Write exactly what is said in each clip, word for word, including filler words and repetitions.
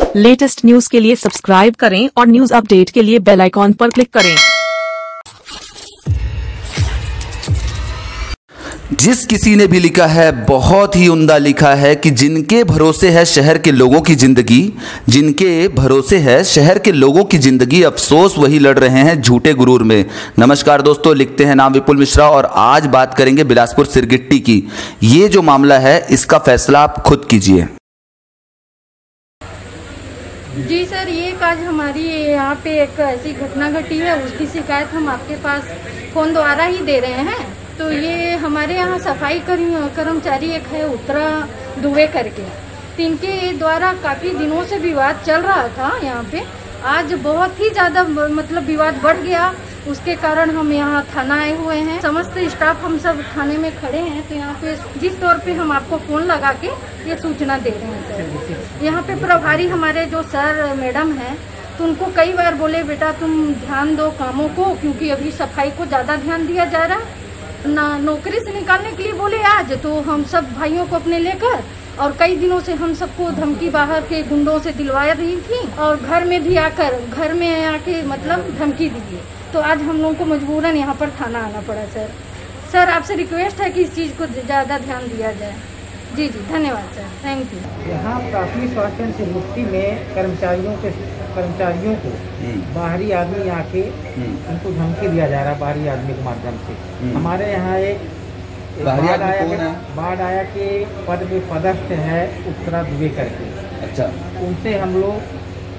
Latest news के लिए subscribe करें और न्यूज अपडेट के लिए बेल आइकॉन पर क्लिक करें। जिस किसी ने भी लिखा है बहुत ही उम्दा लिखा है कि जिनके भरोसे है शहर के लोगों की जिंदगी, जिनके भरोसे है शहर के लोगों की जिंदगी, अफसोस वही लड़ रहे हैं झूठे गुरूर में। नमस्कार दोस्तों, लिखते हैं नाम विपुल मिश्रा और आज बात करेंगे बिलासपुर सिरगिट्टी की। ये जो मामला है इसका फैसला आप खुद कीजिए। जी सर, ये आज हमारी यहाँ पे एक ऐसी घटना घटी है, उसकी शिकायत हम आपके पास फोन द्वारा ही दे रहे हैं। तो ये हमारे यहाँ सफाई कर्मचारी एक है उत्तरा दुबे करके, तिनके द्वारा काफ़ी दिनों से विवाद चल रहा था यहाँ पे। आज बहुत ही ज़्यादा मतलब विवाद बढ़ गया, उसके कारण हम यहाँ थाना आए हुए हैं। समस्त स्टाफ हम सब थाने में खड़े हैं। तो यहाँ पे जिस तौर पे हम आपको फोन लगा के ये सूचना दे रहे हैं सर। यहाँ पे प्रभारी हमारे जो सर मैडम हैं, तो उनको कई बार बोले बेटा तुम ध्यान दो कामों को, क्योंकि अभी सफाई को ज़्यादा ध्यान दिया जा रहा है ना। नौकरी से निकालने के लिए बोले आज, तो हम सब भाइयों को अपने लेकर, और कई दिनों से हम सबको धमकी बाहर के गुंडों से दिलवा रही थी, और घर में भी आकर घर में आके मतलब धमकी दी। तो आज हम लोगों को मजबूरन यहाँ पर थाना आना पड़ा सर। सर आपसे रिक्वेस्ट है कि इस चीज़ को ज़्यादा ध्यान दिया जाए। जी जी धन्यवाद सर, थैंक यू। यहाँ प्राथमिक स्वास्थ्य से मुक्ति में कर्मचारियों के कर्मचारियों को बाहरी आदमी आके उनको धमकी दिया जा रहा है बाहरी आदमी के माध्यम से। हमारे यहाँ एक बाढ़ आया बाढ़ आया के पद पे पदस्थ है उत्तरा दुबे करके। अच्छा, उनसे हम लोग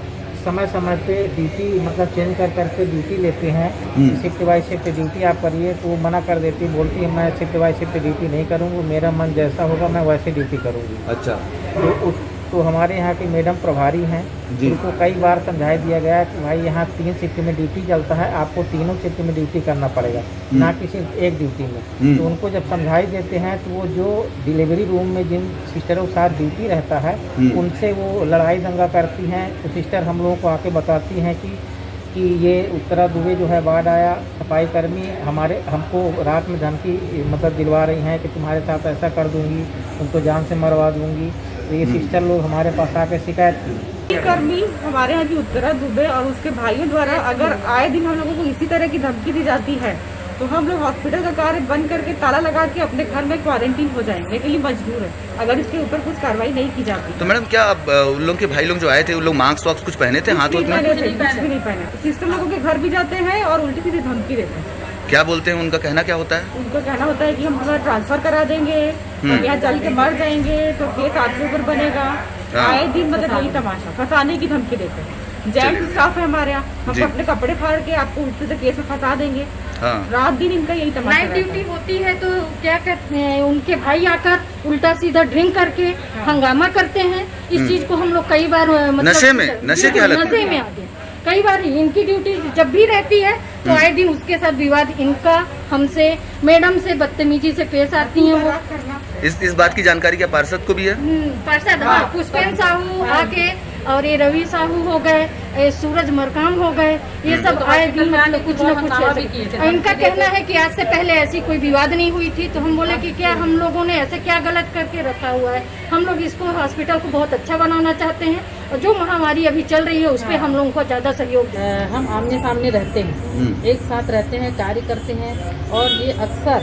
समय समय पे ड्यूटी मतलब चेंज कर करके ड्यूटी लेते हैं। शिफ्ट बाई शिफ्ट ड्यूटी आप करिए, तो मना कर देती, बोलती है मैं शिफ्ट बाई शिफ्ट ड्यूटी नहीं करूँगी, मेरा मन जैसा होगा मैं वैसे ड्यूटी करूँगी। अच्छा, तो उस तो हमारे यहाँ की मैडम प्रभारी हैं, उनको कई बार समझाई दिया गया कि भाई यहाँ तीन शिफ्ट में ड्यूटी चलता है, आपको तीनों शिफ्ट में ड्यूटी करना पड़ेगा, ना कि सिर्फ एक ड्यूटी में। तो उनको जब समझाई देते हैं तो वो जो डिलीवरी रूम में जिन सिस्टरों के साथ ड्यूटी रहता है उनसे वो लड़ाई दंगा करती हैं। तो सिस्टर हम लोगों को आके बताती हैं कि कि ये उत्तरा दुबे जो है बाढ़ आया सफाई कर्मी हमारे हमको रात में धमकी मतलब दिलवा रही हैं कि तुम्हारे साथ ऐसा कर दूंगी, तुमको जान से मरवा दूंगी। तो ये सिस्टर लोग हमारे पास आके शिकायत की। कर्मी हमारे यहाँ की उत्तरा दुबे और उसके भाइयों द्वारा अगर आए दिन हम लोगों को इसी तरह की धमकी दी जाती है, तो हम लोग हॉस्पिटल का कार्य बंद करके ताला लगा के अपने घर में क्वारंटीन हो जाएंगे के लिए मजबूर है, अगर इसके ऊपर कुछ कार्रवाई नहीं की जाती। तो मैडम क्या अब उन लोग के भाई लोग जो आए थे उन लोग मास्क वास्क कुछ पहने थे? हाथ कुछ भी नहीं पहने। सिस्टर लोगों के घर भी जाते हैं और उल्टी सीधी धमकी देते हैं। क्या बोलते हैं? उनका कहना क्या होता है? उनका कहना होता है कि हम हमारा ट्रांसफर करा देंगे, हम यहाँ जल के मर जाएंगे तो केस आपके ऊपर बनेगा। आए दिन मतलब यही तमाशा फंसाने की धमकी देते हैं। जेंट्स स्टाफ है हमारे यहाँ, हम अपने कपड़े फाड़ के आपको उल्टे से केस में फंसा देंगे। हाँ। रात दिन इनका यही तमाशा। नाइट ड्यूटी होती है तो क्या कहते हैं, उनके भाई आकर उल्टा सीधा ड्रिंक करके हंगामा करते हैं। इस चीज को हम लोग कई बार मतलब नशे में नशे की हालत नशे में आते हैं। कई बार इनकी ड्यूटी जब भी रहती है तो आए दिन उसके साथ विवाद इनका हमसे मैडम से बदतमीजी से पेश आती हैं। वो इस इस बात की जानकारी क्या पार्षद को भी है? पार्षद हाँ, पुष्पेन साहू आके और ये रवि साहू हो गए, सूरज मरकाम हो गए, ये सब आए दिन मतलब कुछ न कुछ। इनका कहना है कि आज से पहले ऐसी कोई विवाद नहीं हुई थी। तो हम बोले कि क्या हम लोगों ने ऐसे क्या गलत करके रखा हुआ है? हम लोग इसको हॉस्पिटल को बहुत अच्छा बनाना चाहते हैं और जो महामारी अभी चल रही है उस पर हम लोगों को ज्यादा सहयोग। हम आमने सामने रहते हैं, एक साथ रहते हैं, कार्य करते हैं, और ये अक्सर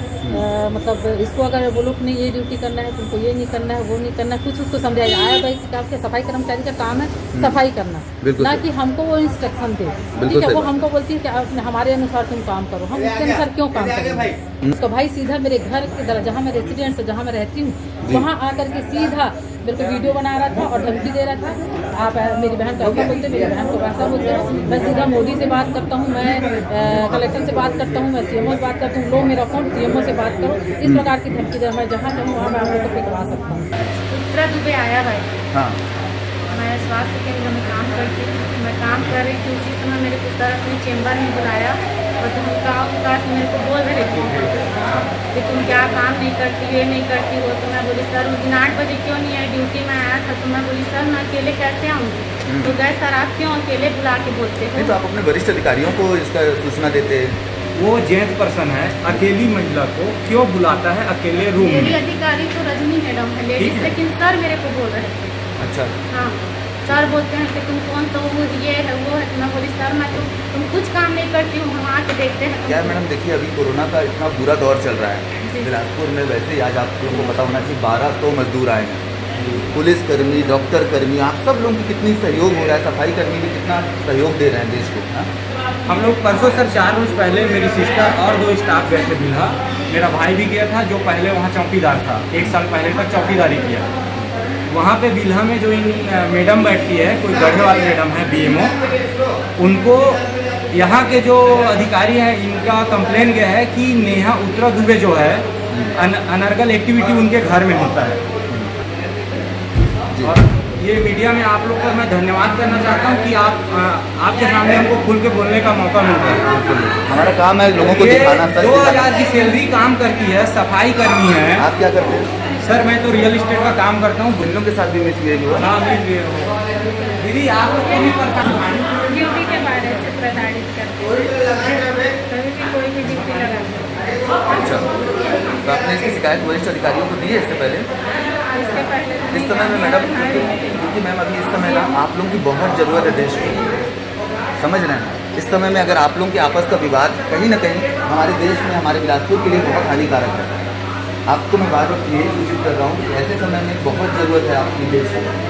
मतलब इसको अगर बोलो कि नहीं ये ड्यूटी करना है, तुमको ये नहीं करना है, वो नहीं करना, कुछ उसको समझाया आया भाई कि सफाई कर्मचारी का काम है सफाई करना, ना कि हमको वो इंस्ट्रक्शन दे। ठीक है, वो हमको बोलती है कि हमारे अनुसार तुम काम करो, हम उसके अनुसार क्यों काम करें? उसका भाई सीधा मेरे घर के तरह जहाँ मैं रेसिडेंट जहाँ मैं रहती हूँ वहाँ आकर के सीधा मेरे को वीडियो बना रहा था और धमकी दे रहा था। आप मेरी बहन को ऐसा बोलते, मेरी बहन को वैसा बोलते हैं। मैं सीधा मोदी से बात करता हूँ, मैं कलेक्टर से बात करता हूँ, मैं सीएमओ से बात करता हूँ, लो मेरा फोन सीएमओ से बात करो। इस प्रकार की धमकी दे, मैं जहाँ चाहूँ वहाँ मैं आप लोग को पिघला सकता हूँ। उत्तरा दुबे आया भाई। हाँ। मैं स्वास्थ्य केंद्र में काम करती हूँ, मैं काम कर रही थी। उसी समय मेरे को सर अपने चेम्बर में बुलाया और तुम का मेरे को बोल रहे थे कि तुम क्या काम नहीं करती, ये नहीं करती हो। तो मैं बोली सर उस दिन आठ बजे क्यों नहीं आए, ड्यूटी में आया था। तो मैं बोली सर मैं अकेले कैसे आऊँगी? तो गए सर आप क्यों अकेले बुला के बोलते हो? तो आप अपने वरिष्ठ अधिकारियों को इसका सूचना देते हैं? वो जेंट्स पर्सन है, अकेली महिला को क्यों बुलाता है अकेले रूम में? मेरी अधिकारी तो रजनी मैडम है लेडीज, लेकिन सर मेरे को बोल रहे थे। अच्छा हाँ, सर बोलते हैं कि तुम कौन तो वो ये है वो है, तो मैं बोली सर मैं तो तुम कुछ काम नहीं करती हूँ, हम आके देखते हैं। यार मैडम देखिए, अभी कोरोना का इतना बुरा दौर चल रहा है बिलासपुर में। वैसे ही आज आप लोगों को पता होना चाहिए बारह सौ मजदूर आए हैं, पुलिस कर्मी, डॉक्टर कर्मी, आप सब लोगों की कितनी सहयोग हो रहा है, सफाई कर्मी भी कितना सहयोग दे रहे हैं देश को। हाँ? हम लोग परसों सर चार रोज पहले मेरी सिस्टर और दो स्टाफ गए थे बिल्हा। मेरा भाई भी गया था जो पहले वहाँ चौकीदार था, एक साल पहले तक चौकीदारी किया। वहाँ पे बिल्हा में जो इन मैडम बैठती है, कोई गढ़े वाले मैडम है बीएमओ, उनको यहाँ के जो अधिकारी हैं इनका कंप्लेन गया है कि नेहा उत्तरा दुबे जो है अन, अनर्गल एक्टिविटी उनके घर में होता है। और ये मीडिया में आप लोग का मैं धन्यवाद करना चाहता हूँ कि आप आपके सामने हमको खुल के बोलने का मौका मिल रहा है। हमारा काम है लोगों को दिखाना। दो हज़ार की सैलरी काम करती है, सफाई करनी है। आप क्या करते हैं? सर मैं तो रियल एस्टेट का काम करता हूँ। बिल्लों के साथ भी मिसबिहेव हुआ? हाँ मिसबिहेव हुआ। दीदी आप लोग को भी परेशान ड्यूटी के बारे से प्रताड़ित करते हैं, कभी भी कोई भी ड्यूटी लगा। अच्छा, तो आपने इसकी शिकायत वरिष्ठ अधिकारियों को दी है इससे पहले? इसके पहले इस समय में मैडम, क्योंकि मैम अभी इस समय ना आप लोगों की बहुत ज़रूरत है देश को, समझ रहे हैं? इस समय में अगर आप लोगों के आपस का विवाद कहीं ना कहीं हमारे देश में, हमारे बिलासपुर के लिए बहुत हानिकारक है। आपको मैं बार बार ये सूचित कर रहा हूँ, ऐसे समय में बहुत ज़रूरत है आपकी देश को।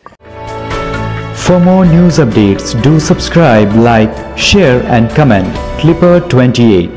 For more news updates, do subscribe, like, share and comment. Clipper twenty-eight.